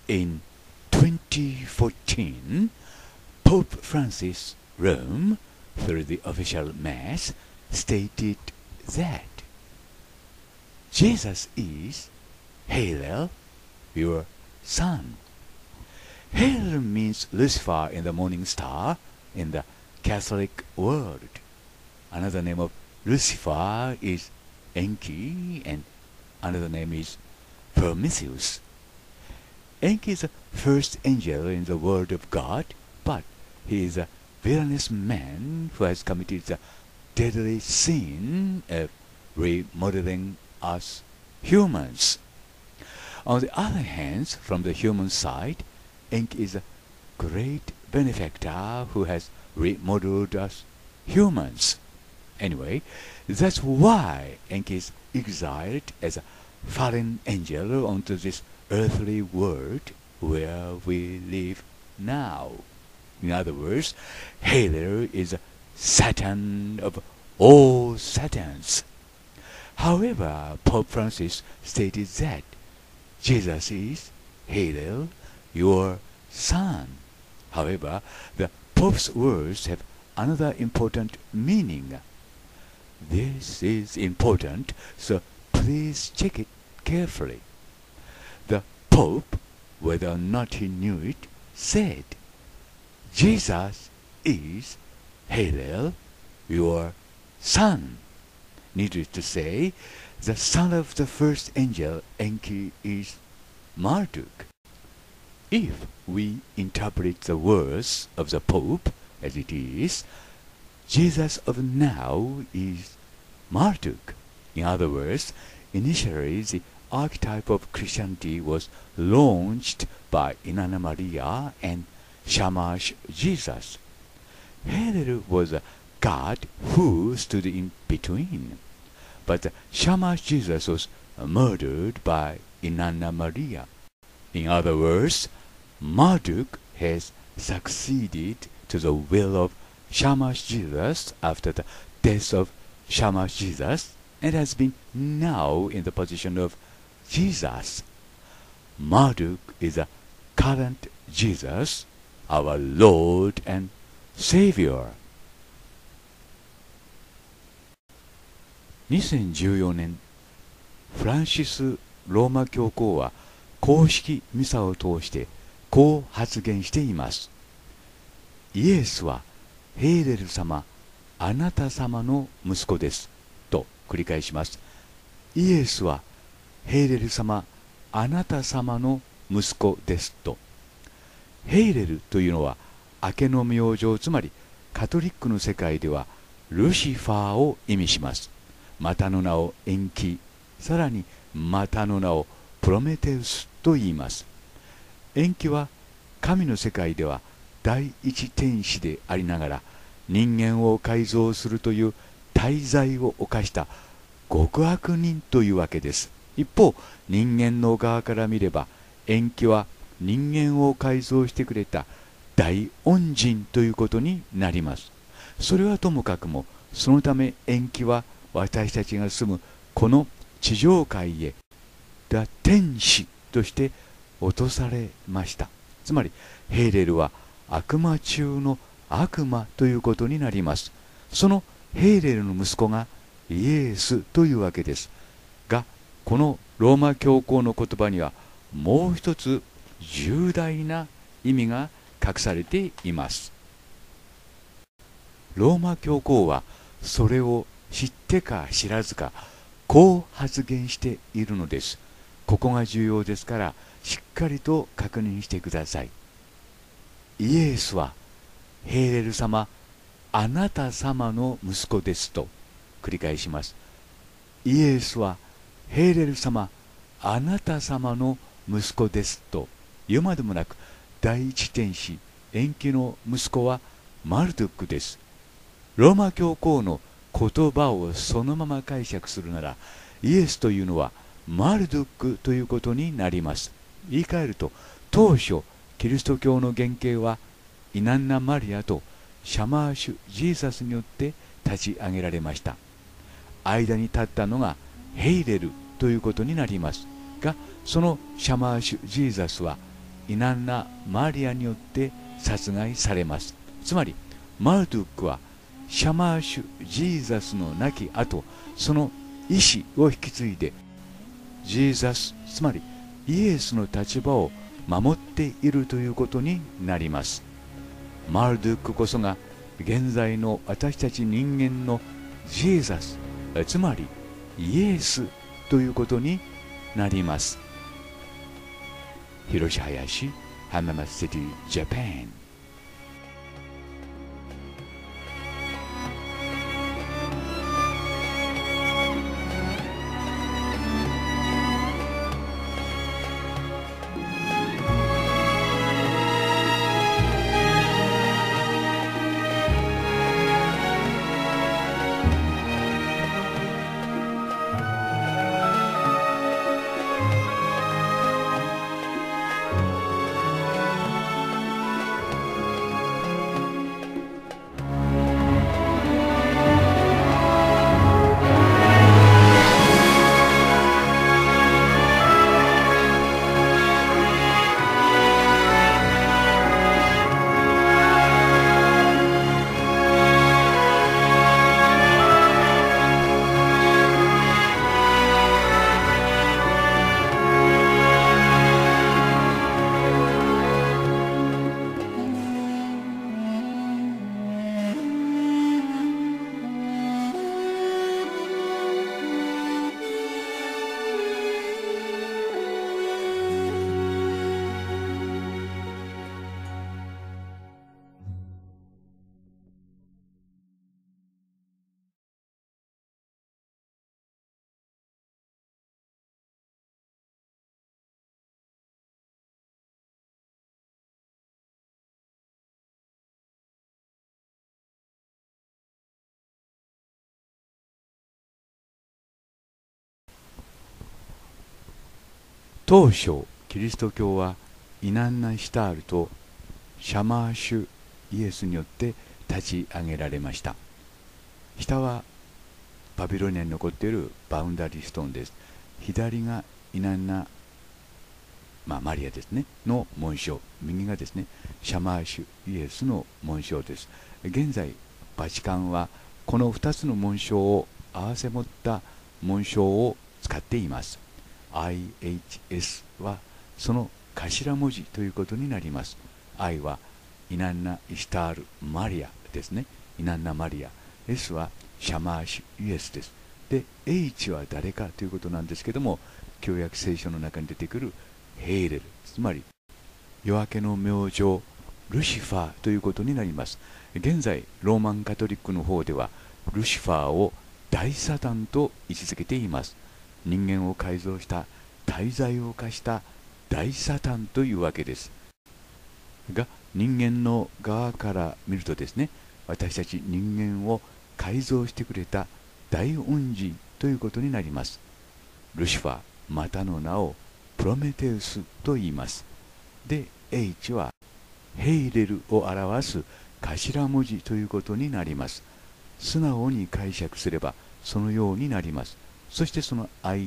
In 2014, Pope Francis Rome, through the official Mass, stated that Jesus is Hallel, your Son. Hallel means Lucifer in the morning star in the Catholic world. Another name of Lucifer is Enki, and another name is Prometheus. Enki is the first angel in the world of God, but he is a villainous man who has committed the deadly sin of remodeling us humans. On the other hand, from the human side, Enki is a great benefactor who has remodeled us humans. Anyway, that's why Enki is exiled as a fallen angel onto this earthly world where we live now. In other words, Hallel is a Satan of all Satans. However, Pope Francis stated that Jesus is Hallel, your Son. However, the Pope's words have another important meaning. This is important, so please check it carefully. The Pope, whether or not he knew it, said, Jesus is Hallel, your Son. Needless to say, the son of the first angel, Enki, is Marduk. If we interpret the words of the Pope as it is, Jesus of now is Marduk. In other words, initially the archetype of Christianity was launched by Inanna Maria and Shamash Jesus. Hallel was a God who stood in between, but Shamash Jesus was murdered by Inanna Maria. In other words, Marduk has succeeded to the will of Shamash Jesus after the death of Shamash Jesus and has been now in the position of Jesus. Marduk is a current Jesus, our Lord and Savior. 2014年、フランシス・ローマ教皇は公式ミサを通してこう発言しています。イエスはヘーレル様、あなた様の息子です。と繰り返します。イエスはヘーレル様、あなた様の息子ですと。ヘーレルというのは明けの明星、つまりカトリックの世界ではルシファーを意味します。またの名を延期、さらにまたの名をプロメテウスと言います。延期は神の世界では第一天使でありながら人間を改造するという大罪を犯した極悪人というわけです。一方、人間の側から見れば延期は人間を改造してくれた大恩人ということになります。それはともかくも、そのため延期は私たちが住むこの地上界へ天使として落とされました。つまりヘーレルは悪魔中の悪魔ということになります。そのヘーレルの息子がイエスというわけですが、このローマ教皇の言葉にはもう一つ重大な意味が隠されています。ローマ教皇はそれを知ってか知らずかこう発言しているのです。ここが重要ですからしっかりと確認してください。イエスはヘーレル様、あなた様の息子ですと繰り返します。イエスはヘーレル様、あなた様の息子ですと言うまでもなく、第一天使延期の息子はマルドゥックです。ローマ教皇の言葉をそのまま解釈するなら、イエスというのはマルドゥックということになります。言い換えると、当初キリスト教の原型はイナンナ・マリアとシャマーシュ・ジーザスによって立ち上げられました。間に立ったのがヘイレルということになりますが、そのシャマーシュ・ジーザスはイナンナ・マリアによって殺害されます。つまりマルドゥックはシャマーシュ・ジーザスの亡き後、その意志を引き継いでジーザス、つまりイエスの立場を守っているということになります。マルドゥックこそが現在の私たち人間のジーザス、つまりイエスということになります。広島林、浜松シティ、ジャパン。当初キリスト教はイナンナ・シタールとシャマーシュイエスによって立ち上げられました。下はバビロニアに残っているバウンダリーストーンです。左がイナンナ、マリアですねの紋章、右がですねシャマーシュイエスの紋章です。現在バチカンはこの2つの紋章を合わせ持った紋章を使っています。IHS はその頭文字ということになります。I はイナンナ・イシタール・マリアですね。イナンナ・マリア。S はシャマーシュイエスです。で H は誰かということなんですけども、旧約聖書の中に出てくるヘイレル、つまり夜明けの明星ルシファーということになります。現在ローマンカトリックの方ではルシファーを大サタンと位置づけています。人間を改造した大罪を犯した大サタンというわけですが、人間の側から見るとですね、私たち人間を改造してくれた大恩人ということになります。ルシファー、またの名をプロメテウスと言います。で H はヘイレルを表す頭文字ということになります。素直に解釈すればそのようになります。そしてその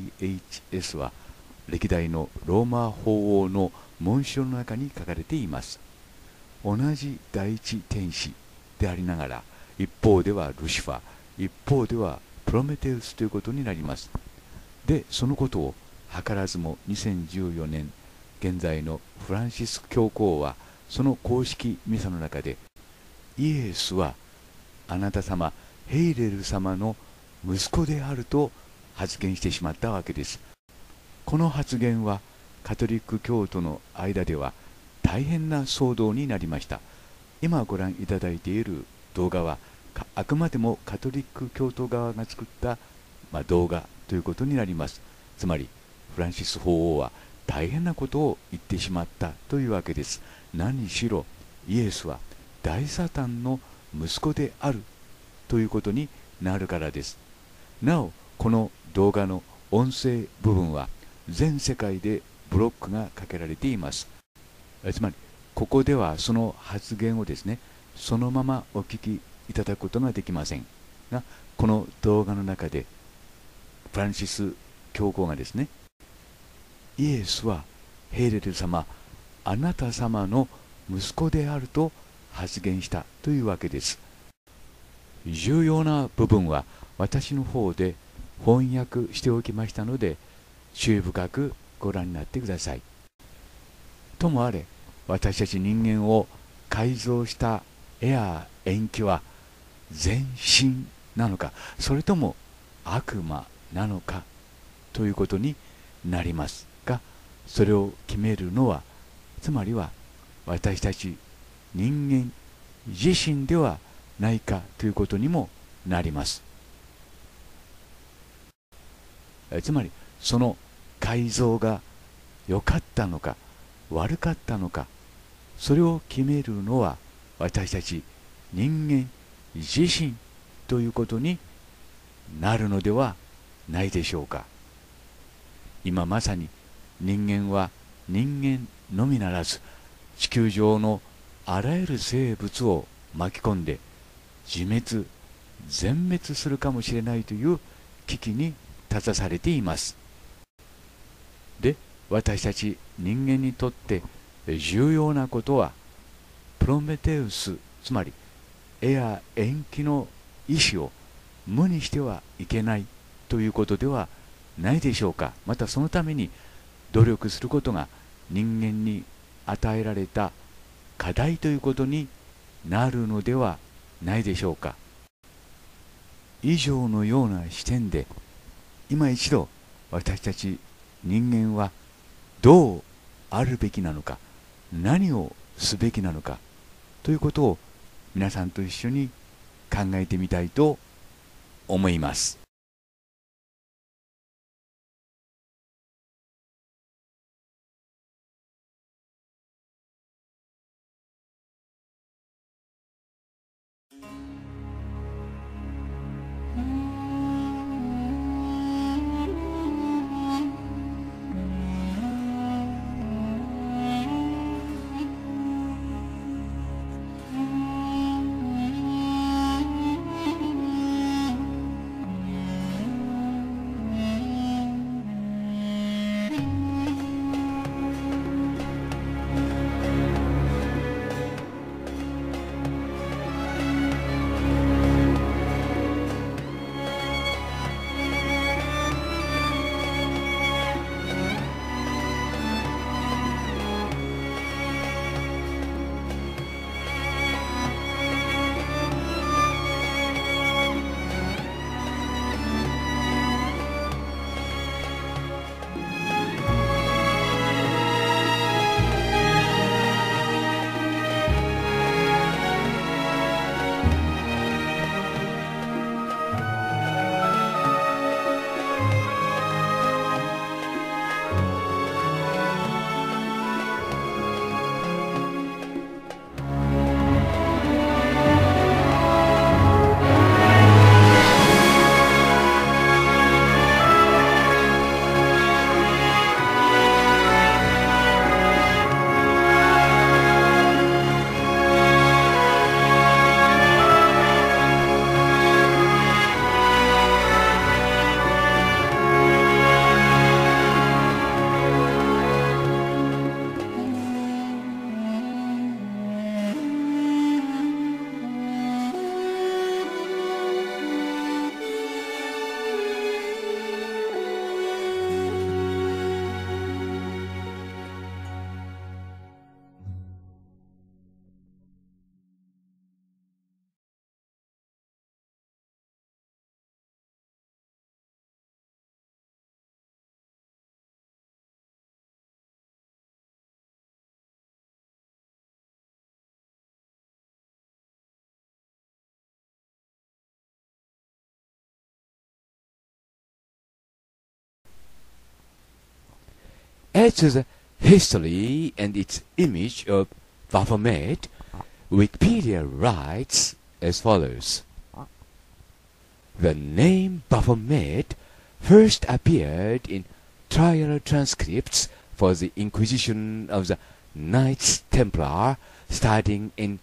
IHS は歴代のローマ法王の紋章の中に書かれています。同じ第一天使でありながら、一方ではルシファー、一方ではプロメテウスということになります。でそのことを図らずも2014年現在のフランシス教皇はその公式ミサの中で、イエスはあなた様ヘイレル様の息子であると発言してしまったわけです。この発言はカトリック教徒の間では大変な騒動になりました。今ご覧いただいている動画はあくまでもカトリック教徒側が作った、動画ということになります。つまりフランシス法王は大変なことを言ってしまったというわけです。何しろイエスは大サタンの息子であるということになるからです。なおこの動画の音声部分は全世界でブロックがかけられています。つまりここではその発言をですねそのままお聞きいただくことができませんが、この動画の中でフランシス教皇がですね、イエスはヘイレル様あなた様の息子であると発言したというわけです。重要な部分は私の方で翻訳しておきましたので、注意深くご覧になってください。ともあれ、私たち人間を改造した絵や延期は全身なのか、それとも悪魔なのかということになりますが、それを決めるのは、つまりは私たち人間自身ではないかということにもなります。つまりその改造が良かったのか悪かったのか、それを決めるのは私たち人間自身ということになるのではないでしょうか。今まさに人間は人間のみならず、地球上のあらゆる生物を巻き込んで自滅全滅するかもしれないという危機に立たされています。で、私たち人間にとって重要なことは、プロメテウス、つまり絵や延期の意志を無にしてはいけないということではないでしょうか。またそのために努力することが人間に与えられた課題ということになるのではないでしょうか。以上のような視点で、今一度私たち人間はどうあるべきなのか、何をすべきなのかということを皆さんと一緒に考えてみたいと思います。As to the history and its image of Baphomet, Wikipedia writes as follows. The name Baphomet first appeared in trial transcripts for the Inquisition of the Knights Templar starting in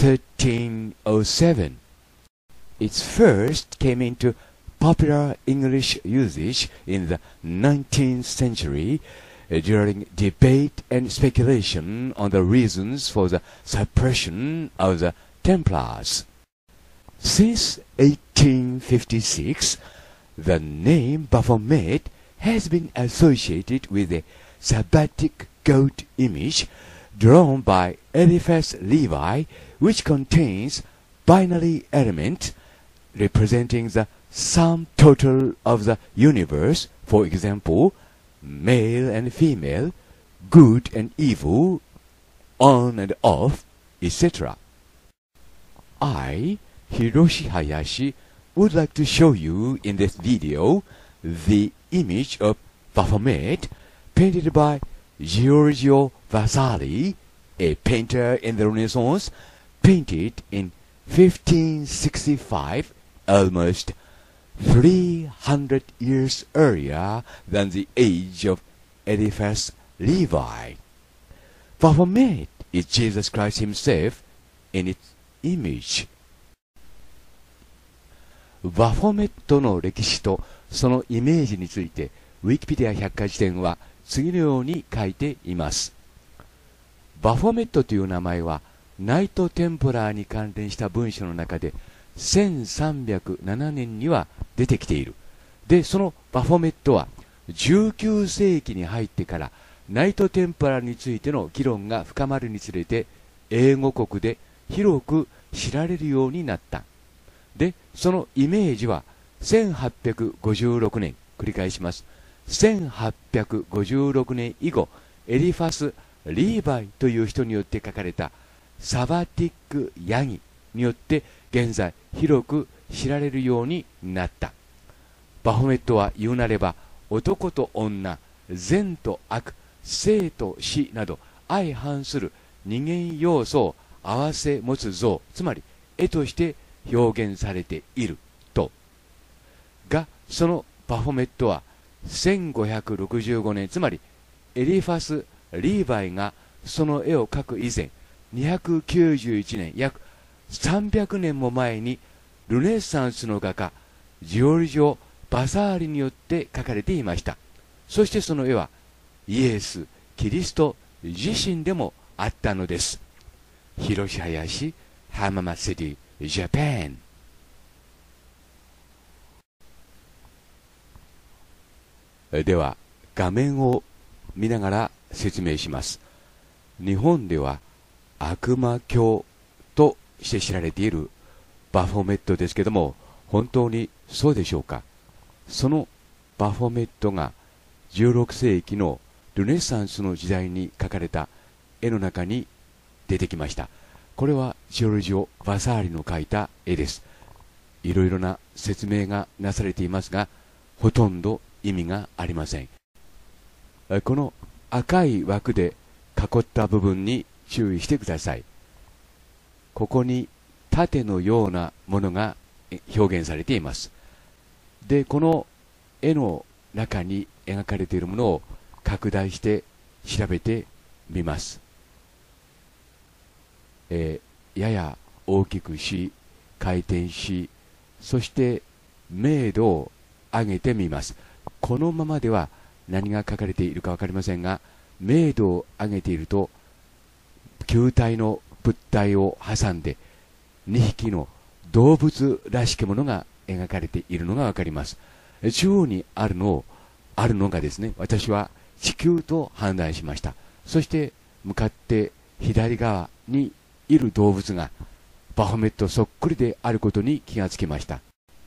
1307. It first came into popular English usage in the 19th century during debate and speculation on the reasons for the suppression of the Templars. Since 1856, the name Baphomet has been associated with a sabbatic goat image drawn by Eliphas Levi, which contains binary element representing the sum total of the universe, for example, male and female, good and evil, on and off, etc. I, Hiroshi Hayashi, would like to show you in this video the image of Baphomet painted by Giorgio Vasari, a painter in the Renaissance, painted in 1565, almost 300 years earlier than the age of Eliphas Levi. Baphomet is Jesus Christ himself in its image. バフォメットの歴史とそのイメージについてウィキペディア百科事典は次のように書いています。バフォメットという名前はナイト・テンプラーに関連した文書の中で1307年には出てきている。で、そのバフォメットは19世紀に入ってからナイト・テンプラーについての議論が深まるにつれて英語国で広く知られるようになった。で、そのイメージは1856年、繰り返します。1856年以後、エリファス・リーバイという人によって書かれたサバティック・ヤギによって現在広く知られるようになった。バフォメットは言うなれば男と女、善と悪、生と死など相反する二元要素を併せ持つ像、つまり絵として表現されていると。が、そのバフォメットは1565年、つまりエリファス・リーバイがその絵を描く以前、291年、約300年も前にルネッサンスの画家ジオルジオ・バサーリによって描かれていました。そしてその絵はイエス・キリスト自身でもあったのです。広志林、浜松シティ、ジャパン。では画面を見ながら説明します。日本では悪魔教として知られているバフォメットですけども、本当にそうでしょうか。そのバフォメットが16世紀のルネサンスの時代に描かれた絵の中に出てきました。これはジョルジオ・バサーリの描いた絵です。いろいろな説明がなされていますが、ほとんど意味がありません。この赤い枠で囲った部分に注意してください。ここに盾のようなものが表現されています。で、この絵の中に描かれているものを拡大して調べてみます。やや大きくし、回転し、そして明度を上げてみます。このままでは何が書かれているか分かりませんが、明度を上げていると球体の物体を挟んで2匹の動物らしきものが描かれているのが分かります。中央にあるのがですね、私は地球と判断しました。そして向かって左側にいる動物がバフォメットそっくりであることに気がつきました。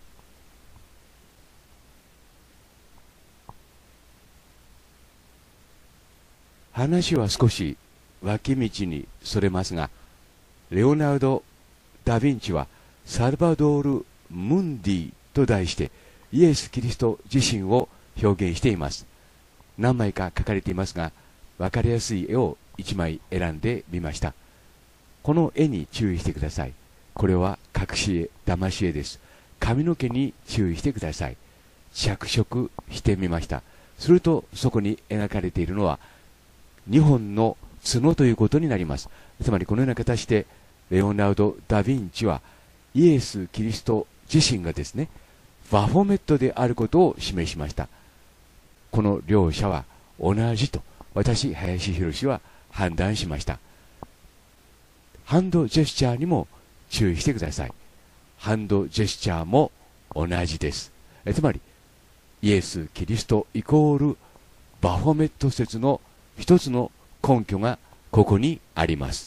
話は少し脇道にそれますが、レオナルド・ダ・ヴィンチはサルバドール・ムンディと題してイエス・キリスト自身を表現しています。何枚か書かれていますが、分かりやすい絵を1枚選んでみました。この絵に注意してください。これは隠し絵、騙し絵です。髪の毛に注意してください。着色してみました。するとそこに描かれているのは2本の角ということになります。つまりこのような形でレオナルド・ダ・ヴィンチはイエス・キリスト自身がですね、バフォメットであることを示しました。この両者は同じと私、林博は判断しました。ハンドジェスチャーにも注意してください。ハンドジェスチャーも同じです。つまり、イエス・キリストイコールバフォメット説の一つの根拠がここにあります。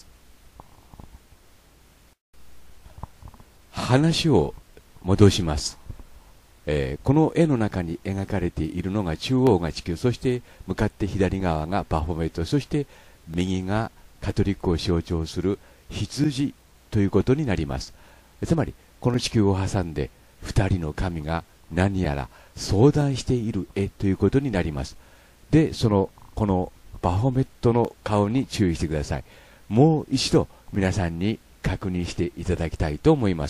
話を戻します。この絵の中に描かれているのが中央が地球、そして向かって左側がバフォメット、そして右がカトリックを象徴する羊ということになります。つまりこの地球を挟んで二人の神が何やら相談している絵ということになります。で、このバフォメットの顔に注意してください。もう一度皆さんに確認していただきたいと思います。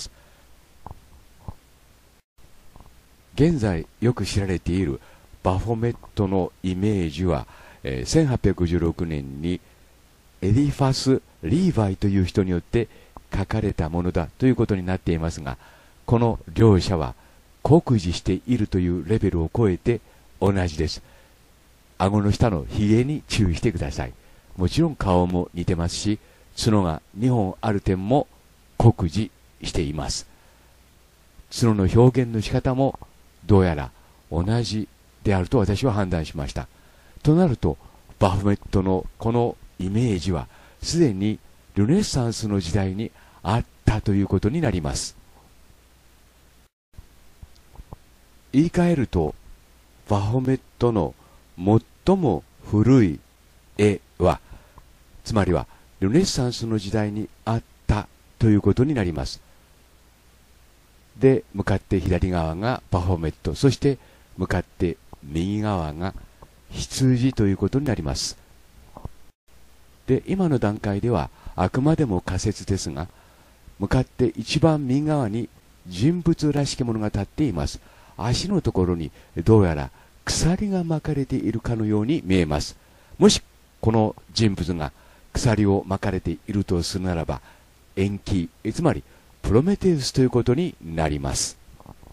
現在よく知られているバフォメットのイメージは、1816年にエリファス・リーヴァイという人によって書かれたものだということになっていますが、この両者は酷似しているというレベルを超えて同じです。顎の下のひげに注意してください。もちろん顔も似てますし、角が2本ある点も酷似しています。角の表現の仕方もどうやら同じであると私は判断しました。となると、バフォメットのこのイメージはすでにルネサンスの時代にあったということになります。言い換えると、バフォメットの最も古い絵は、つまりはルネサンスの時代にあったということになります。で、向かって左側がバフォメット、そして向かって右側が羊ということになります。で、今の段階ではあくまでも仮説ですが、向かって一番右側に人物らしきものが立っています。足のところにどうやら鎖が巻かれているかのように見えます。もしこの人物が鎖を巻かれているとするならば、延期、つまりプロメテウスということになります。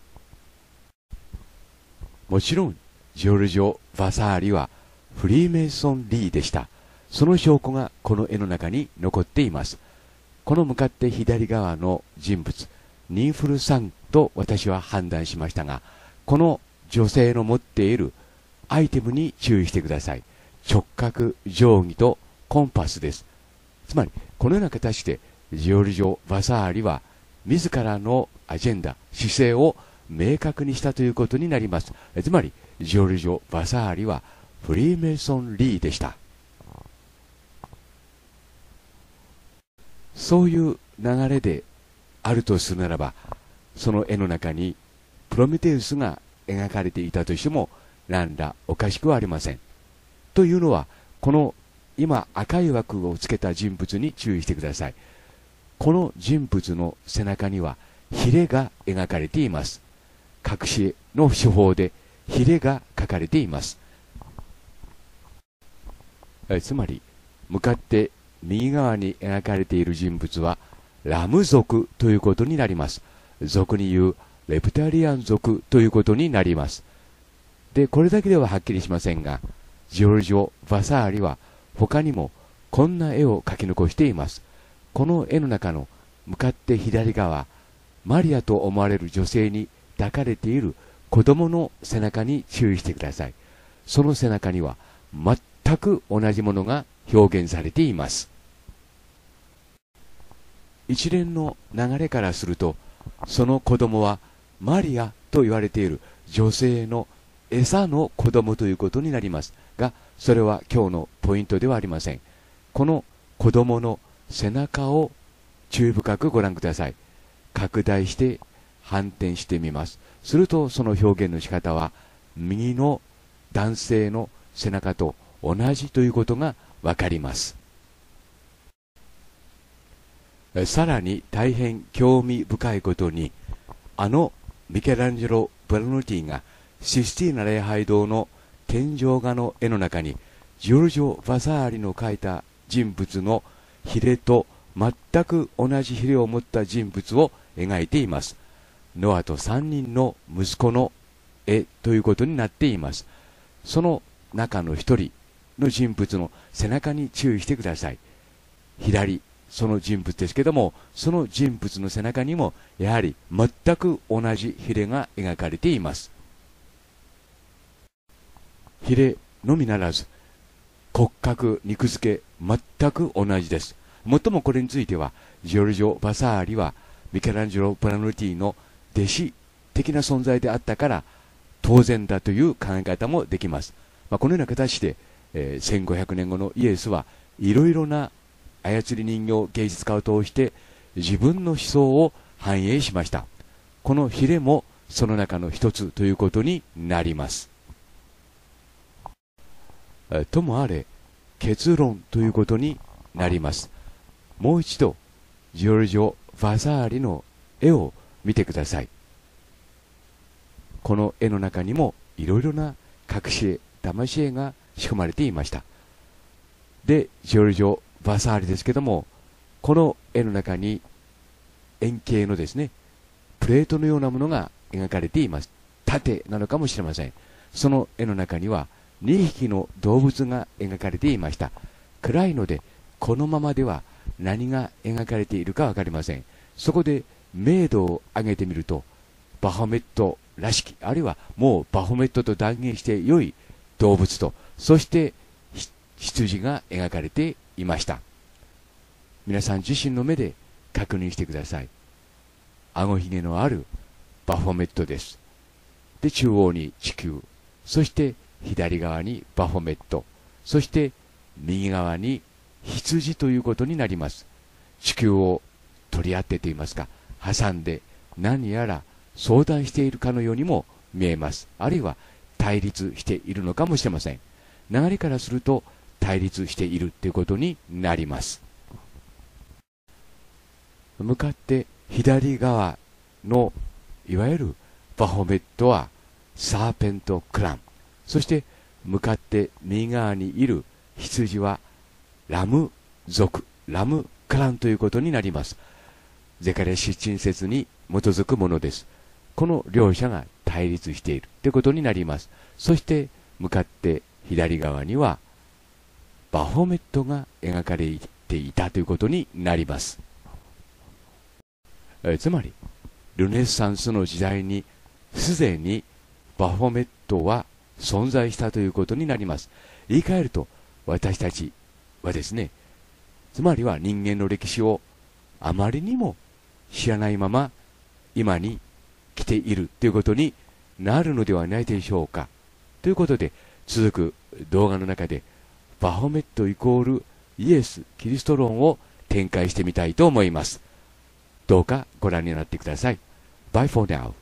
もちろんジョルジョ・バサーリはフリーメイソン・リーでした。その証拠がこの絵の中に残っています。この向かって左側の人物、ニンフルさんと私は判断しましたが、この女性の持っているアイテムに注意してください。直角定規とコンパスです。つまりこのような形でジョルジョ・バサーリは自らのアジェンダ、姿勢を明確にしたということになります。つまりジョルジョ・バサーリはフリーメイソン・リーでした。そういう流れであるとするならば、その絵の中にプロメテウスが描かれていたとしても何らおかしくはありません。というのは、この今赤い枠をつけた人物に注意してください。この人物の背中にはヒレが描かれています。隠し絵の手法でヒレが描かれています。つまり向かって右側に描かれている人物はラム族ということになります。俗に言うレプタリアン族ということになります。で、これだけでははっきりしませんが、ジョルジョ・バサーリは他にもこんな絵を描き残しています。この絵の中の向かって左側、マリアと思われる女性に抱かれている子供の背中に注意してください。その背中には全く同じものが表現されています。一連の流れからすると、その子供はマリアと言われている女性の餌の子供ということになりますが、それは今日のポイントではありません。この子供の背中を注意深くご覧ください。拡大して反転してみます。するとその表現の仕方は右の男性の背中と同じということがわかります。さらに大変興味深いことに、ミケランジェロ・ブラノティがシスティーナ礼拝堂の天井画の絵の中にジョルジョ・バサーリの描いた人物のヒレと全く同じヒレを持った人物を描いています。ノアと3人の息子の絵ということになっています。その中の一人の人物の背中に注意してください。左、その人物ですけども、その人物の背中にもやはり全く同じヒレが描かれています。ヒレのみならず骨格、肉付け全く同じです。もっともこれについてはジョルジョ・バサーリはミケランジェロ・ブラノティの弟子的な存在であったから当然だという考え方もできます。このような形で、1500年後のイエスはいろいろな操り人形芸術家を通して自分の思想を反映しました。このヒレもその中の一つということになります。ともあれ結論ということになります。もう一度ジョルジョ・バサーリの絵を見てください。この絵の中にもいろいろな隠し絵、騙し絵が仕込まれていました。で、ジョルジョ・バサーリですけども、この絵の中に円形のですね、プレートのようなものが描かれています。盾なのかもしれません。その絵の中には2匹の動物が描かれていました。暗いのでこのままでは何が描かれているかわかりません。そこで明度を上げてみるとバフォメットらしき、あるいはもうバフォメットと断言して良い動物と、そして羊が描かれていました。皆さん自身の目で確認してください。顎ひげのあるバフォメットです。で、中央に地球、そして左側にバフォメット、そして右側に羊ということになります。地球を取り合ってといいますか、挟んで何やら相談しているかのようにも見えます。あるいは対立しているのかもしれません。流れからすると対立しているということになります。向かって左側のいわゆるバフォメットはサーペントクラン、そして向かって右側にいる羊はラム族、ラムクランということになります。ゼカリヤ出陳説に基づくものです。この両者が対立しているということになります。そして向かって左側にはバフォメットが描かれていたということになります。つまりルネサンスの時代にすでにバフォメットは存在したということになります。言い換えると私たちはですね、つまりは人間の歴史をあまりにも知らないまま今に来ているということになるのではないでしょうか。ということで続く動画の中でバフォメットイコールイエス・キリスト論を展開してみたいと思います。どうかご覧になってください。Bye for now.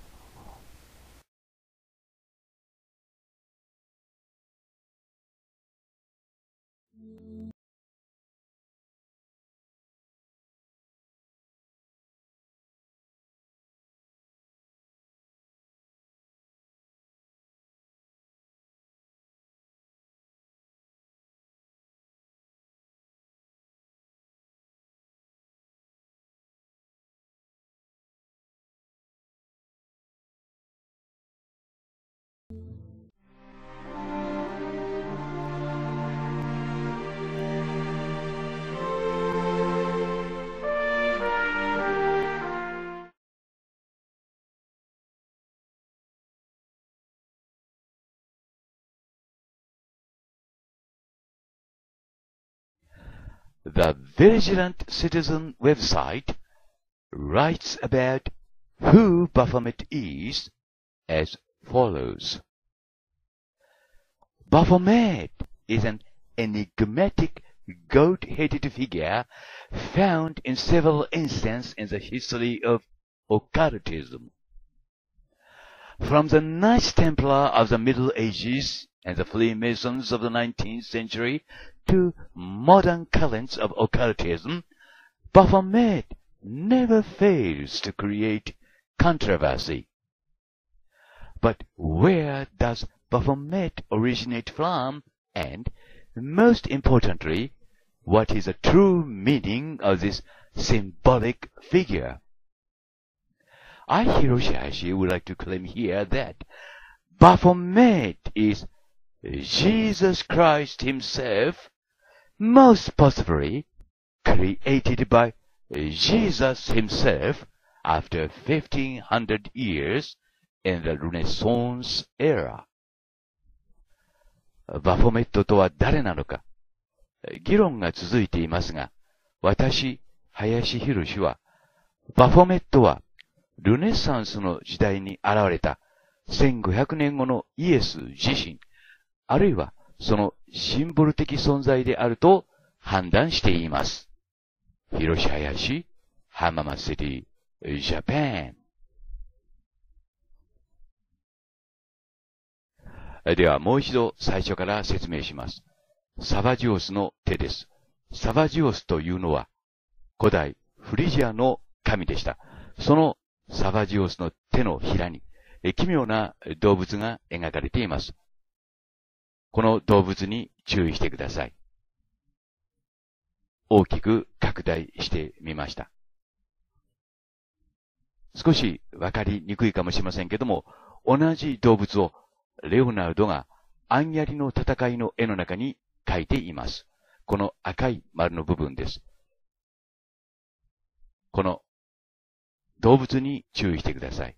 The Vigilant Citizen website writes about who Baphomet is as follows. Baphomet is an enigmatic goat-headed figure found in several instances in the history of occultism. From the Knights Templar of the Middle Ages and the Freemasons of the 19th century to modern currents of occultism, Baphomet never fails to create controversy. But where does Baphomet originate from, and, most importantly, what is the true meaning of this symbolic figure? I, Hiroshi Hayashi, would like to claim here that Baphomet is Jesus Christ himself, most possibly created by Jesus himself after 1500 years in the Renaissance era. バフォメットとは誰なのか、議論が続いていますが、私、林博は、バフォメットはルネサンスの時代に現れた1500年後のイエス自身、あるいはそのシンボル的存在であると判断しています。広し林、浜松シティ、ジャパン。ではもう一度最初から説明します。サバジオスの手です。サバジオスというのは古代フリジアの神でした。そのサバジオスの手のひらに奇妙な動物が描かれています。この動物に注意してください。大きく拡大してみました。少しわかりにくいかもしれませんけども、同じ動物をレオナルドがアンヤリの戦いの絵の中に描いています。この赤い丸の部分です。この動物に注意してください。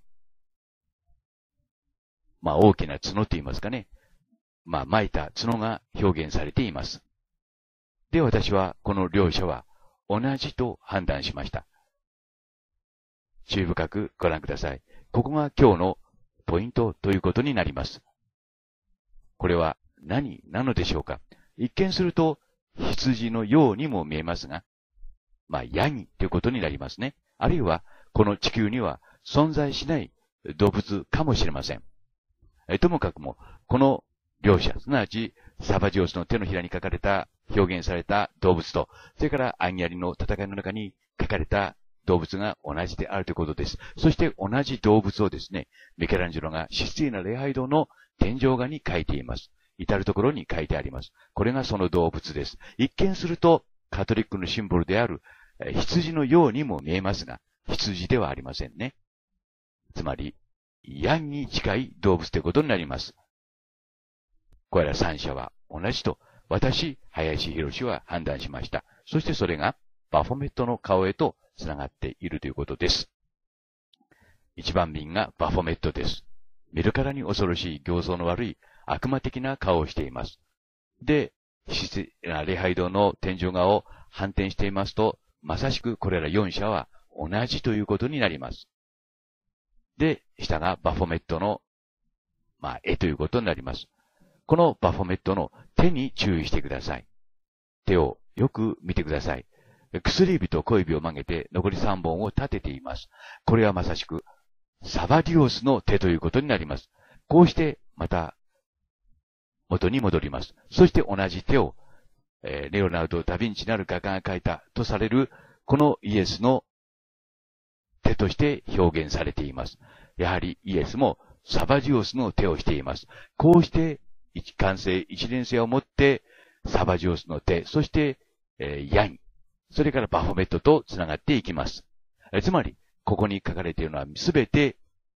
大きな角と言いますかね。巻いた角が表現されています。で、私はこの両者は同じと判断しました。注意深くご覧ください。ここが今日のポイントということになります。これは何なのでしょうか。一見すると羊のようにも見えますが、ヤギということになりますね。あるいはこの地球には存在しない動物かもしれません。ともかくも、この両者、すなわちサバジオスの手のひらに描かれた、表現された動物と、それからアンヤリの戦いの中に描かれた動物が同じであるということです。そして同じ動物をですね、ミケランジェロがシスティーナ礼拝堂の天井画に描いています。至るところに書いてあります。これがその動物です。一見するとカトリックのシンボルである羊のようにも見えますが、羊ではありませんね。つまり、ヤギに近い動物ということになります。これら三者は同じと、私、林博は判断しました。そしてそれが、バフォメットの顔へとつながっているということです。一番民がバフォメットです。見るからに恐ろしい形相の悪い悪魔的な顔をしています。で、礼拝堂の天井画を反転していますと、まさしくこれら4者は同じということになります。で、下がバフォメットの、絵ということになります。このバフォメットの手に注意してください。手をよく見てください。薬指と小指を曲げて残り3本を立てています。これはまさしくサバディオスの手ということになります。こうしてまた元に戻ります。そして同じ手を、レオナルド・ダ・ヴィンチなる画家が描いたとされるこのイエスの手として表現されています。やはりイエスもサバディオスの手をしています。こうして一貫性、一連性を持ってサバディオスの手、そして、ヤギ、それからバフォメットとつながっていきます。つまり、ここに書かれているのはすべて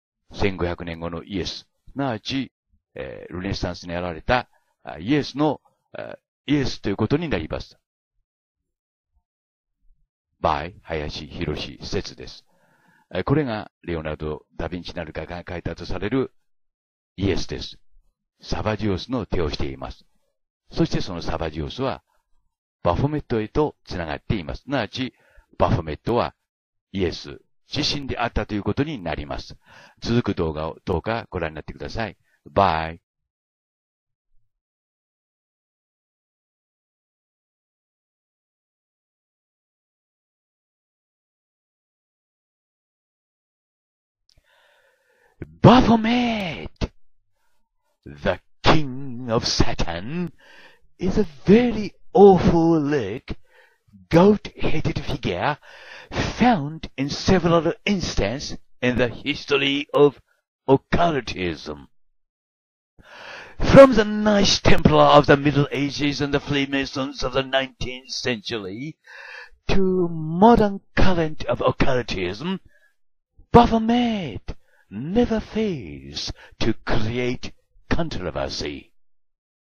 1500年後のイエス、すなわち、ルネサンスに現れたイエスということになります。by 林博説です。これがレオナルド・ダ・ヴィンチなる画家が描いたとされるイエスです。サバディオスの手をしています。そしてそのサバディオスはバフォメットへとつながっています。すなわち、バフォメットはイエス自身であったということになります。続く動画をどうかご覧になってください。Bye. Baphomet, the king of Satan, is a very awful look, goat-headed figure found in several instances in the history of occultism. From the Knights Templar of the Middle Ages and the Freemasons of the 19th century to modern current of occultism, Baphomet never fails to create controversy.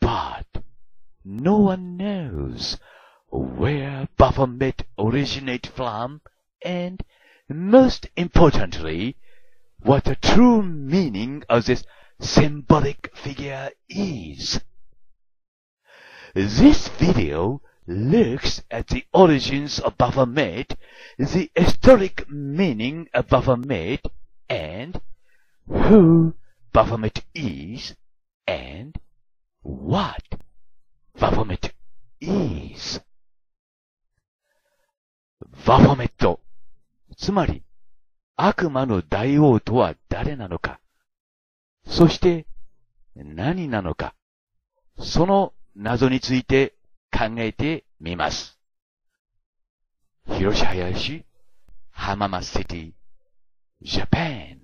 But no one knows where Baphomet originated from, and most importantly, what the true meaning of this symbolic figure is. This video looks at the origins of Baphomet, the historic meaning of Baphomet, and who Baphomet is, and what Baphomet is. バフォメット、つまり悪魔の大王とは誰なのか、そして何なのか、その謎について考えてみます。広島林、浜松シティ、ジャパン。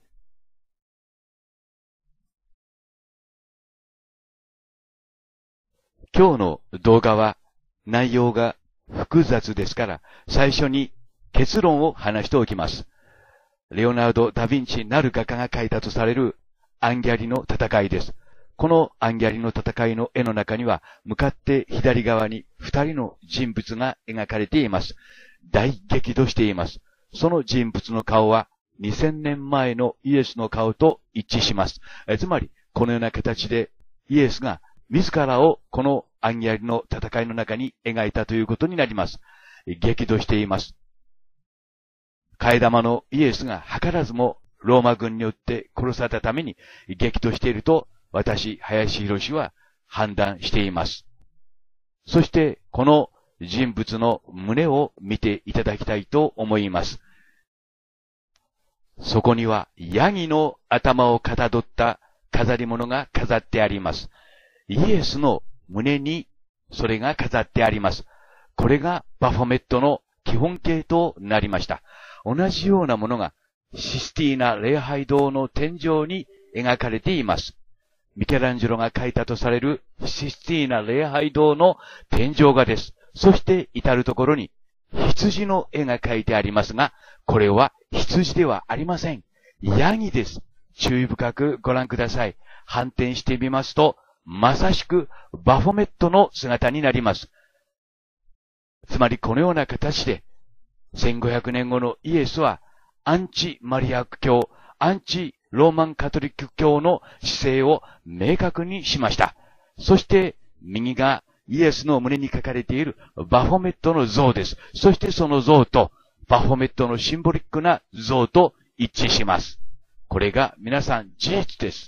今日の動画は内容が複雑ですから、最初に結論を話しておきます。レオナルド・ダ・ヴィンチなる画家が描いたとされるアンギャリの戦いです。このアンギャリの戦いの絵の中には、向かって左側に2人の人物が描かれています。大激怒しています。その人物の顔は2000年前のイエスの顔と一致します。つまり、このような形でイエスが自らをこのアンギャリの戦いの中に描いたということになります。激怒しています。替え玉のイエスが図らずもローマ軍によって殺されたために激怒していると私、林博は判断しています。そしてこの人物の胸を見ていただきたいと思います。そこにはヤギの頭をかたどった飾り物が飾ってあります。イエスの胸にそれが飾ってあります。これがバフォメットの基本形となりました。同じようなものがシスティーナ礼拝堂の天井に描かれています。ミケランジェロが描いたとされるシスティーナ礼拝堂の天井画です。そして至るところに羊の絵が描いてありますが、これは羊ではありません。ヤギです。注意深くご覧ください。反転してみますと、まさしくバフォメットの姿になります。つまりこのような形で、1500年後のイエスはアンチマリア教、アンチローマンカトリック教の姿勢を明確にしました。そして右がイエスの胸に書かれているバフォメットの像です。そしてその像とバフォメットのシンボリックな像と一致します。これが皆さん事実です。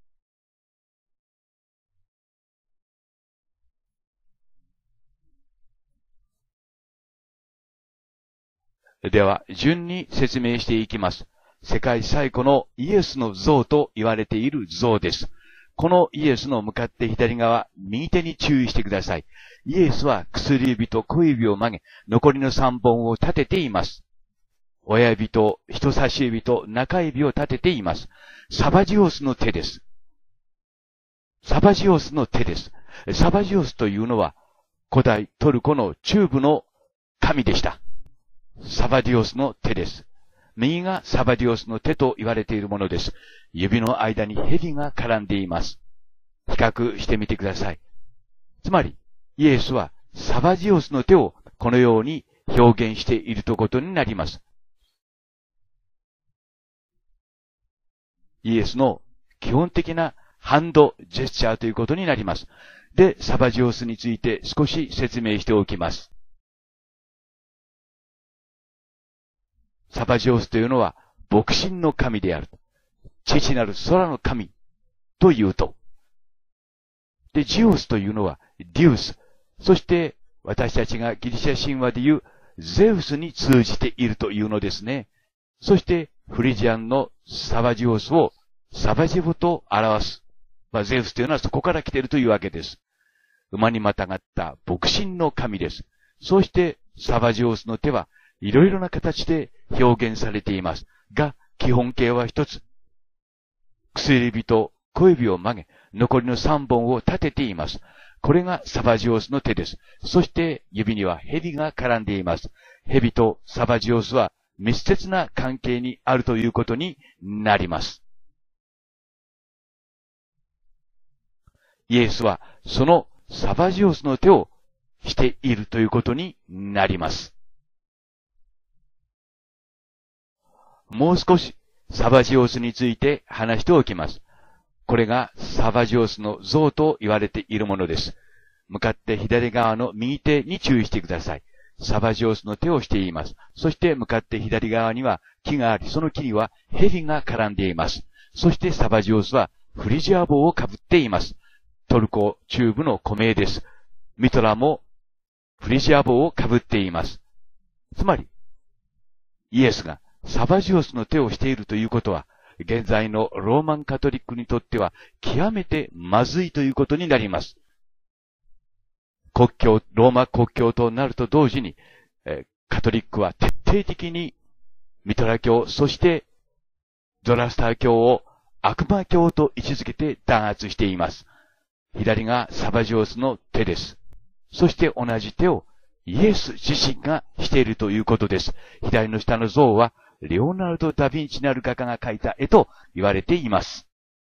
では、順に説明していきます。世界最古のイエスの像と言われている像です。このイエスの向かって左側、右手に注意してください。イエスは薬指と小指を曲げ、残りの3本を立てています。親指と人差し指と中指を立てています。サバジオスの手です。サバジオスの手です。サバジオスというのは、古代トルコの中部の神でした。サバディオスの手です。右がサバディオスの手と言われているものです。指の間に蛇が絡んでいます。比較してみてください。つまり、イエスはサバディオスの手をこのように表現しているということになります。イエスの基本的なハンドジェスチャーということになります。で、サバジオスについて少し説明しておきます。サバジオスというのは牧神の神である。父なる空の神というと。で、ジオスというのはデュース。そして私たちがギリシャ神話でいうゼウスに通じているというのですね。そしてフリジアンのサバジオスをサバジボと表す。ゼウスというのはそこから来ているというわけです。馬にまたがった牧神の神です。そしてサバジオスの手はいろいろな形で表現されています。が、基本形は一つ。薬指と小指を曲げ、残りの3本を立てています。これがサバジオスの手です。そして指には蛇が絡んでいます。蛇とサバジオスは密接な関係にあるということになります。 イエスはそのサバジオスの手をしているということになります。もう少しサバジオスについて話しておきます。これがサバジオスの像と言われているものです。向かって左側の右手に注意してください。サバジオスの手をしています。そして向かって左側には木があり、その木には蛇が絡んでいます。そしてサバジオスはフリジア帽をかぶっています。トルコ中部の古名です。ミトラもフリジア帽をかぶっています。つまり、イエスがサバジオスの手をしているということは、現在のローマンカトリックにとっては極めてまずいということになります。ローマ国教となると同時に、カトリックは徹底的にミトラ教、そしてゾラスター教を悪魔教と位置づけて弾圧しています。左がサバジオスの手です。そして同じ手をイエス自身がしているということです。左の下の像はレオナルド・ダ・ヴィンチなる画家が描いた絵と言われています。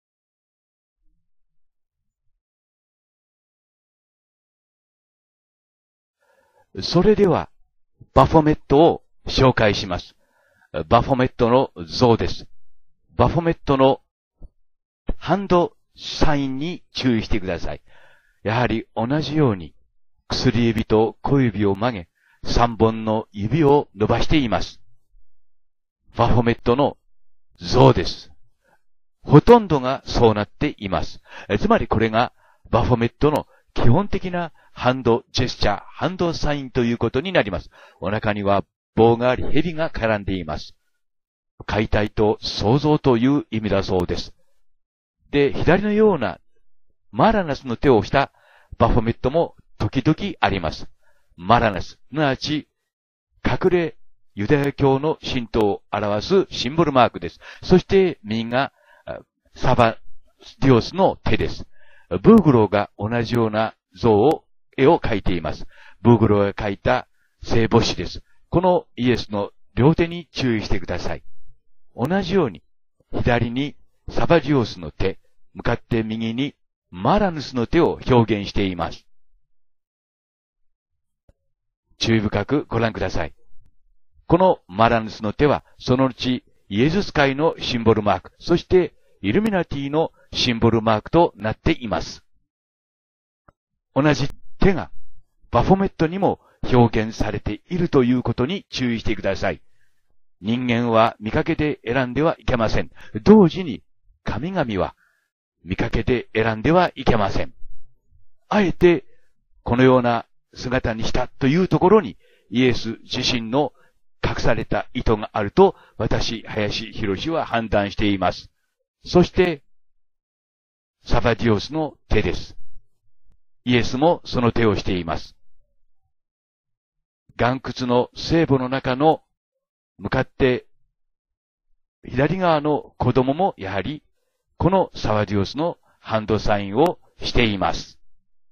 それでは、バフォメットを紹介します。バフォメットの像です。バフォメットのハンドサインに注意してください。やはり同じように薬指と小指を曲げ、3本の指を伸ばしています。バフォメットの像です。ほとんどがそうなっています。つまりこれがバフォメットの基本的なハンドジェスチャー、ハンドサインということになります。お腹には棒があり、蛇が絡んでいます。解体と創造という意味だそうです。で、左のようなマラナスの手をしたバフォメットも時々あります。マラナス、すなわち隠れユダヤ教の神道を表すシンボルマークです。そして右がサバディオスの手です。ブーグローが同じような絵を描いています。ブーグローが描いた聖母子です。このイエスの両手に注意してください。同じように、左にサバジオスの手、向かって右にマラヌスの手を表現しています。注意深くご覧ください。このマラヌスの手は、その後、イエズス会のシンボルマーク、そしてイルミナティのシンボルマークとなっています。同じ手がバフォメットにも表現されているということに注意してください。人間は見かけで選んではいけません。同時に神々は見かけで選んではいけません。あえてこのような姿にしたというところにイエス自身の隠された意図があると私、林博は判断しています。そして、サバディオスの手です。イエスもその手をしています。岩窟の聖母の中の向かって左側の子供もやはりこのサバディオスのハンドサインをしています。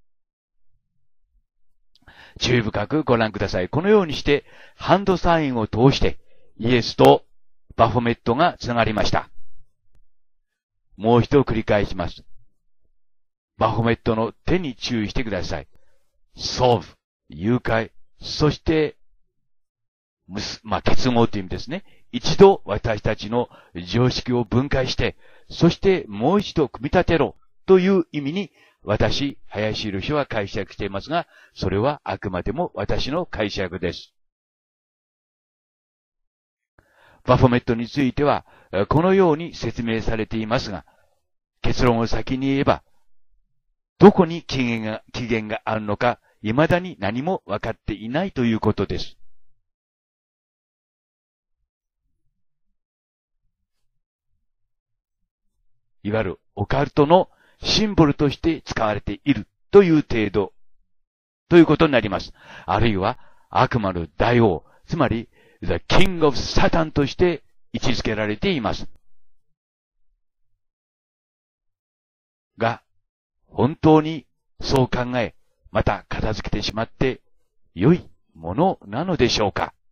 注意深くご覧ください。このようにしてハンドサインを通してイエスとバフォメットがつながりました。もう一度繰り返します。バフォメットの手に注意してください。ソーブ、誘拐、そして、結合という意味ですね。一度私たちの常識を分解して、そしてもう一度組み立てろという意味に私、林博は解釈していますが、それはあくまでも私の解釈です。バフォメットについては、このように説明されていますが、結論を先に言えば、どこに起源があるのか、未だに何も分かっていないということです。いわゆるオカルトのシンボルとして使われているという程度、ということになります。あるいは悪魔の大王、つまり The King of Satan として位置づけられています。が、本当にそう考え、また片付けてしまって良いものなのでしょうか。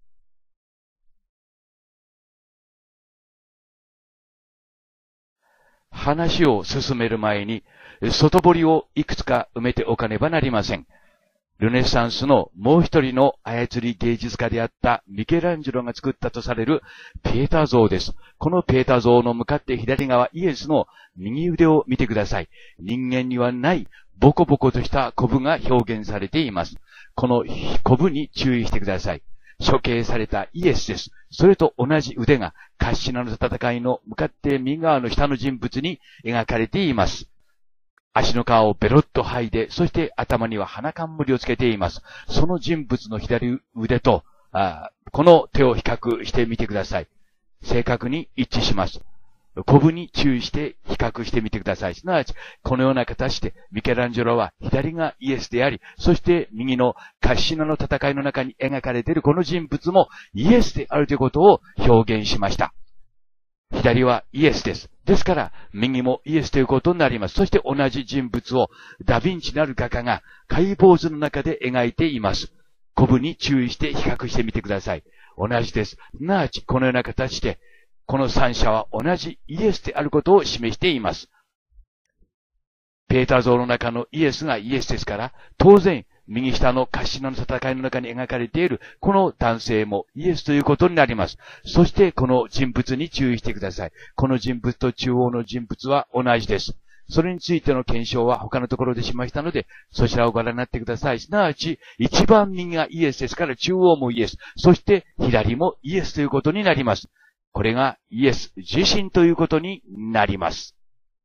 話を進める前に、 外堀をいくつか埋めておかねばなりません。ルネサンスのもう一人の操り芸術家であったミケランジェロが作ったとされるペーター像です。このペーター像の向かって左側イエスの右腕を見てください。人間にはないボコボコとしたコブが表現されています。このコブに注意してください。処刑されたイエスです。それと同じ腕がカッシナの戦いの向かって右側の下の人物に描かれています。足の皮をベロッと剥いで、そして頭には鼻冠をつけています。その人物の左腕と、この手を比較してみてください。正確に一致します。コブに注意して比較してみてください。すなわち、このような形でミケランジェロは左がイエスであり、そして右のカッシナの戦いの中に描かれているこの人物もイエスであるということを表現しました。左はイエスです。ですから、右もイエスということになります。そして同じ人物をダヴィンチなる画家が解剖図の中で描いています。コブに注意して比較してみてください。同じです。すなわち、このような形で、この三者は同じイエスであることを示しています。ペーター像の中のイエスがイエスですから、当然、右下のカッシナの戦いの中に描かれている、この男性もイエスということになります。そして、この人物に注意してください。この人物と中央の人物は同じです。それについての検証は他のところでしましたので、そちらをご覧になってください。すなわち、一番右がイエスですから、中央もイエス。そして、左もイエスということになります。これがイエス自身ということになります。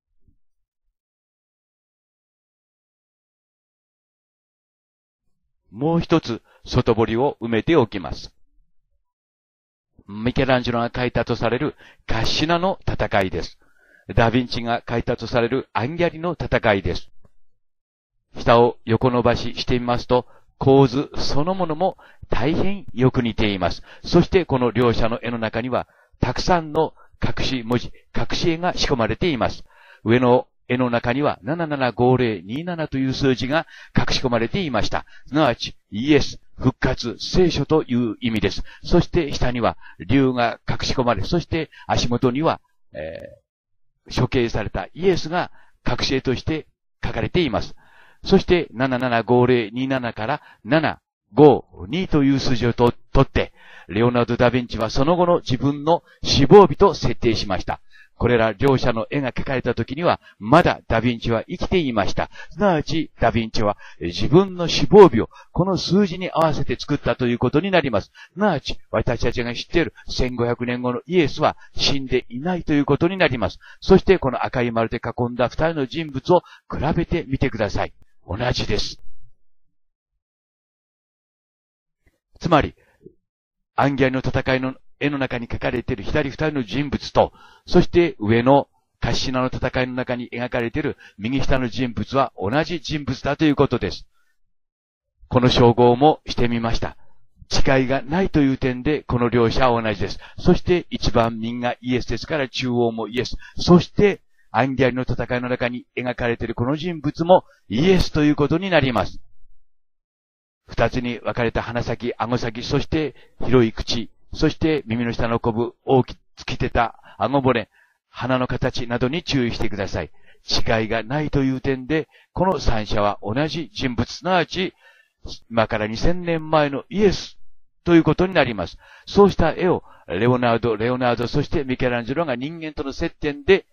もう一つ、外堀を埋めておきます。ミケランジェロが描いたとされるカッシナの戦いです。ダヴィンチが描いたとされるアンギャリの戦いです。下を横伸ばししてみますと、構図そのものも大変よく似ています。そしてこの両者の絵の中には、たくさんの隠し文字、隠し絵が仕込まれています。上の絵の中には775027という数字が隠し込まれていました。すなわち、イエス、復活、聖書という意味です。そして下には竜が隠し込まれ、そして足元には、処刑されたイエスが隠し絵として書かれています。そして775027から752という数字を取って、レオナルド・ダ・ヴィンチはその後の自分の死亡日と設定しました。これら両者の絵が描かれた時には、まだダ・ヴィンチは生きていました。すなわち、ダ・ヴィンチは自分の死亡日をこの数字に合わせて作ったということになります。すなわち、私たちが知っている1500年後のイエスは死んでいないということになります。そして、この赤い丸で囲んだ二人の人物を比べてみてください。同じです。つまり、アンギャリの戦いの絵の中に描かれている左二人の人物と、そして上のカッシナの戦いの中に描かれている右下の人物は同じ人物だということです。この照合もしてみました。違いがないという点で、この両者は同じです。そして一番右がイエスですから中央もイエス。そして、アンギャリの戦いの中に描かれているこの人物もイエスということになります。二つに分かれた鼻先、顎先、そして広い口、そして耳の下のコブ、大きくきてた顎骨、鼻の形などに注意してください。違いがないという点で、この三者は同じ人物、すなわち、今から2000年前のイエスということになります。そうした絵をレオナルド、そしてミケランジェロが人間との接点で、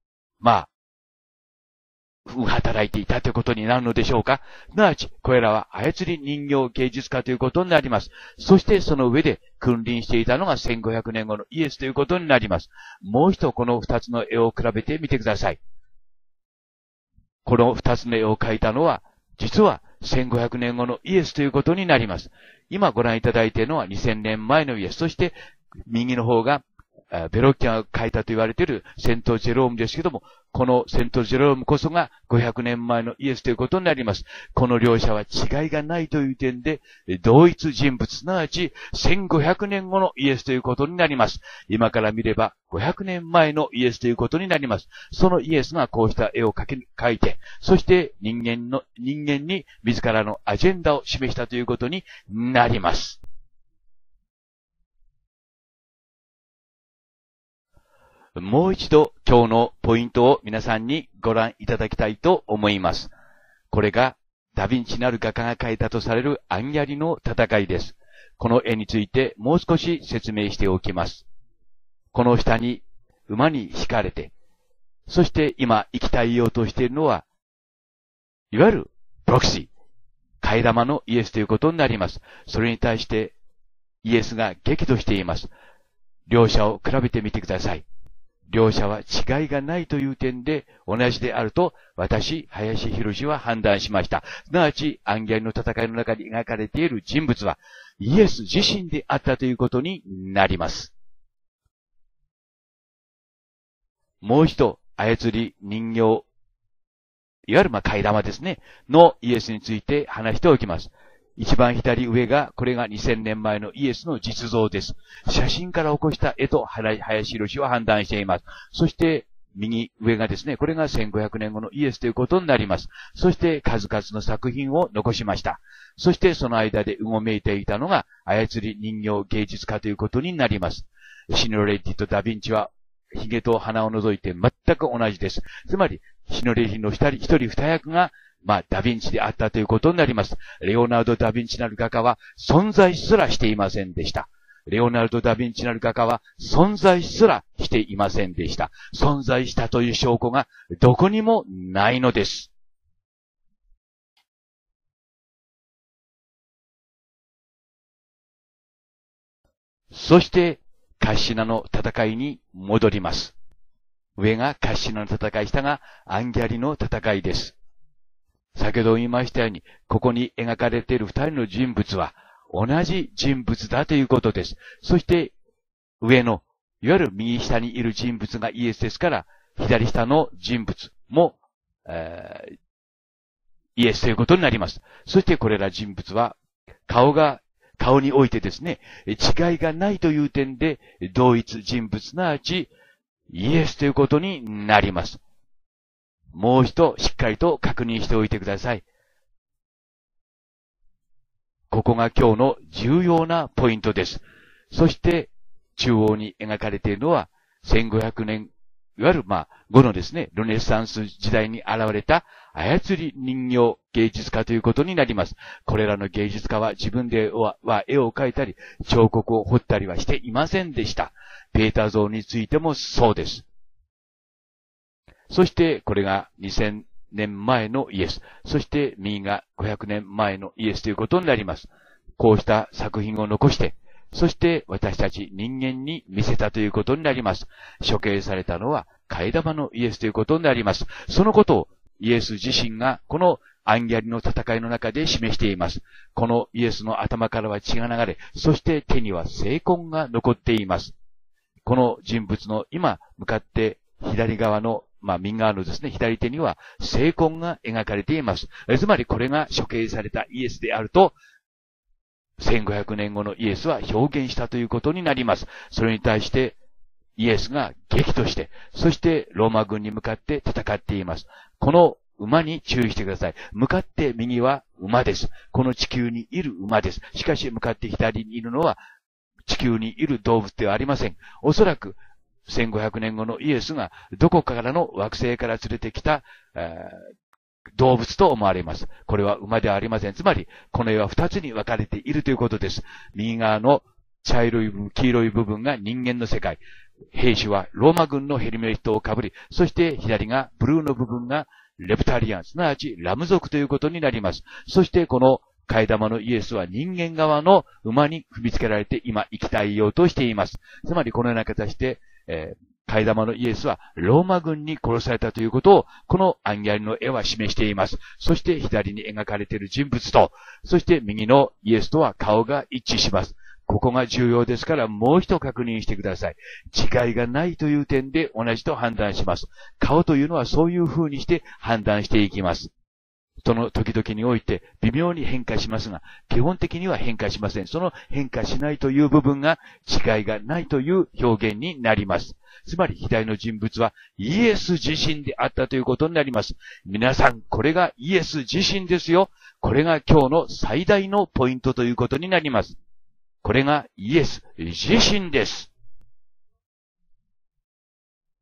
働いていたということになるのでしょうか。すなわち、これらは操り人形芸術家ということになります。そしてその上で君臨していたのが1500年後のイエスということになります。もう一度この二つの絵を比べてみてください。この二つの絵を描いたのは、実は1500年後のイエスということになります。今ご覧いただいているのは2000年前のイエス。そして右の方がベロッキャが書いたと言われているセント・ジェロームですけども、このセント・ジェロームこそが500年前のイエスということになります。この両者は違いがないという点で、同一人物、すなわち1500年後のイエスということになります。今から見れば500年前のイエスということになります。そのイエスがこうした絵を描いて、そして人間に自らのアジェンダを示したということになります。 もう一度今日のポイントを皆さんにご覧いただきたいと思います。これがダヴィンチなる画家が描いたとされるアンギャリの戦いです。この絵についてもう少し説明しておきます。この下に馬に引かれて、そして今生きたいようとしているのは、いわゆるプロクシー、替え玉のイエスということになります。それに対してイエスが激怒しています。両者を比べてみてください。両者は違いがないという点で同じであると私、林博は判断しました。すなわち、アンギャリの戦いの中に描かれている人物はイエス自身であったということになります。もう一度、操り人形、いわゆる替え玉ですね、のイエスについて話しておきます。一番左上が、これが2000年前のイエスの実像です。写真から起こした絵と林博は判断しています。そして、右上がですね、これが1500年後のイエスということになります。そして数々の作品を残しました。そしてその間でうごめいていたのが操り人形芸術家ということになります。シノレッティとダヴィンチは髭と鼻を除いて全く同じです。つまり、シノレッティの一人二役がダヴィンチであったということになります。レオナルド・ダヴィンチなる画家は存在すらしていませんでした。レオナルド・ダヴィンチなる画家は存在すらしていませんでした。存在したという証拠がどこにもないのです。そして、カッシナの戦いに戻ります。上がカッシナの戦い、下がアンギャリの戦いです。先ほど言いましたように、ここに描かれている二人の人物は同じ人物だということです。そして、上の、いわゆる右下にいる人物がイエスですから、左下の人物も、イエスということになります。そしてこれら人物は、顔においてですね、違いがないという点で、同一人物すなわち、イエスということになります。もう一度しっかりと確認しておいてください。ここが今日の重要なポイントです。そして、中央に描かれているのは、1500年、いわゆる後のですね、ルネサンス時代に現れた操り人形芸術家ということになります。これらの芸術家は自分では絵を描いたり、彫刻を彫ったりはしていませんでした。ペーター像についてもそうです。そして、これが2000年前のイエス。そして、右が500年前のイエスということになります。こうした作品を残して、そして私たち人間に見せたということになります。処刑されたのは替え玉のイエスということになります。そのことをイエス自身がこのアンギャリの戦いの中で示しています。このイエスの頭からは血が流れ、そして手には精根が残っています。この人物の今向かって左側の右側のですね、左手には精根が描かれています。つまりこれが処刑されたイエスであると、1500年後のイエスは表現したということになります。それに対してイエスが激怒して、そしてローマ軍に向かって戦っています。この馬に注意してください。向かって右は馬です。この地球にいる馬です。しかし向かって左にいるのは地球にいる動物ではありません。おそらく1500年後のイエスがどこからの惑星から連れてきた、動物と思われます。これは馬ではありません。つまり、この絵は二つに分かれているということです。右側の茶色い部分、黄色い部分が人間の世界。兵士はローマ軍のヘルメットをかぶり、そして左がブルーの部分がレプタリアン、すなわちラム族ということになります。そしてこの替え玉のイエスは人間側の馬に踏みつけられて今生きたいようとしています。つまりこのような形で、替え玉のイエスはローマ軍に殺されたということをこのアンギャリの絵は示しています。そして左に描かれている人物と、そして右のイエスとは顔が一致します。ここが重要ですからもう一度確認してください。違いがないという点で同じと判断します。顔というのはそういう風にして判断していきます。その時々において微妙に変化しますが、基本的には変化しません。その変化しないという部分が違いがないという表現になります。つまり左の人物はイエス自身であったということになります。皆さん、これがイエス自身ですよ。これが今日の最大のポイントということになります。これがイエス自身です。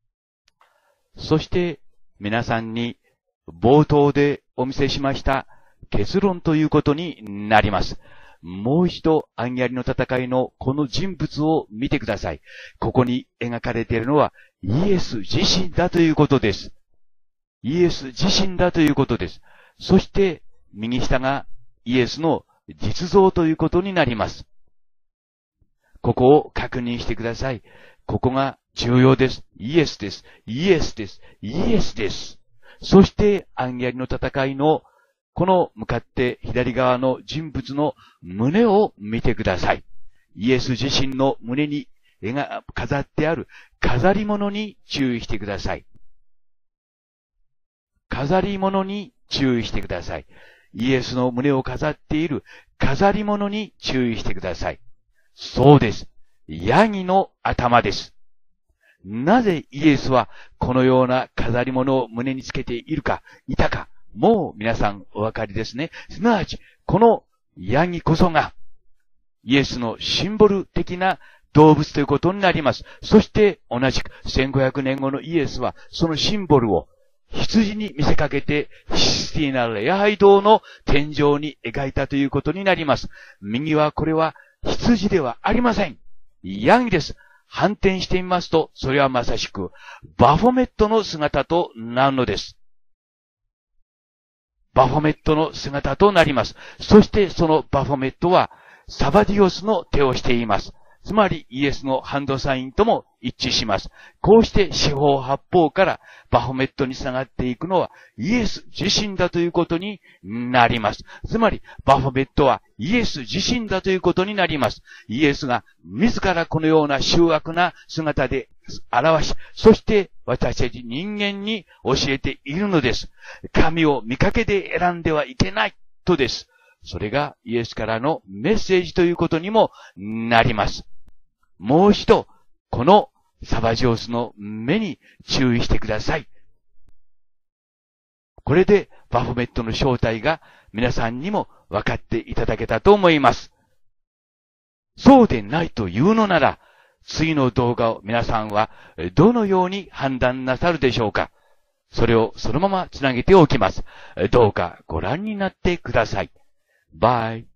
そして皆さんに冒頭でお見せしました結論ということになります。もう一度アンギャリの戦いのこの人物を見てください。ここに描かれているのはイエス自身だということです。イエス自身だということです。そして右下がイエスの実像ということになります。ここを確認してください。ここが重要です。イエスです。イエスです。イエスです。そしてアンギャリの戦いのこの向かって左側の人物の胸を見てください。イエス自身の胸に飾ってある飾り物に注意してください。飾り物に注意してください。イエスの胸を飾っている飾り物に注意してください。そうです。ヤギの頭です。なぜイエスはこのような飾り物を胸につけていたか、もう皆さんお分かりですね。すなわち、このヤギこそがイエスのシンボル的な動物ということになります。そして同じく1500年後のイエスはそのシンボルを羊に見せかけてシスティーナ礼拝堂の天井に描いたということになります。右はこれは羊ではありません。ヤギです。反転してみますと、それはまさしくバフォメットの姿となるのです。バフォメットの姿となります。そしてそのバフォメットはサバディオスの手をしています。つまりイエスのハンドサインとも一致します。こうして四方八方からバフォメットに繋がっていくのはイエス自身だということになります。つまりバフォメットはイエス自身だということになります。イエスが自らこのような醜悪な姿で表し、そして私たち人間に教えているのです。神を見かけで選んではいけないとです。それがイエスからのメッセージということにもなります。もう一度、このサバジオスの目に注意してください。これでバフォメットの正体が皆さんにも分かっていただけたと思います。そうでないというのなら、次の動画を皆さんはどのように判断なさるでしょうか。それをそのままつなげておきます。どうかご覧になってください。バイ。